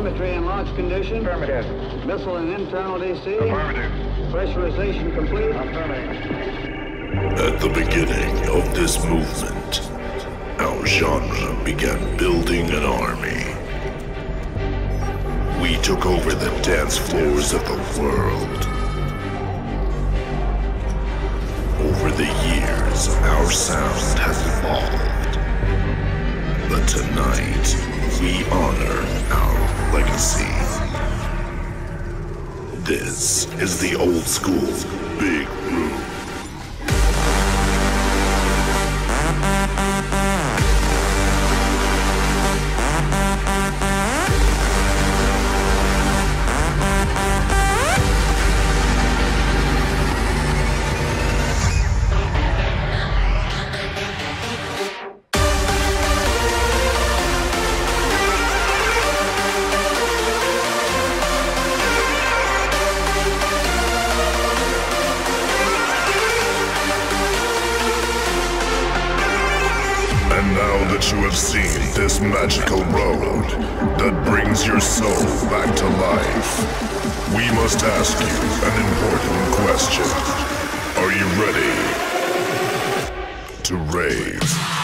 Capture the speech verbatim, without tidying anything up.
Telemetry and launch condition. Affirmative. Missile and internal D C. Affirmative. Pressurization complete. Affirmative. At the beginning of this movement, our genre began building an army. We took over the dance floors of the world. Over the years, our sound has evolved. But tonight, we honor our legacy. This is the old school Big Room. You have seen this magical road that brings your soul back to life. We must ask you an important question. Are you ready to rave?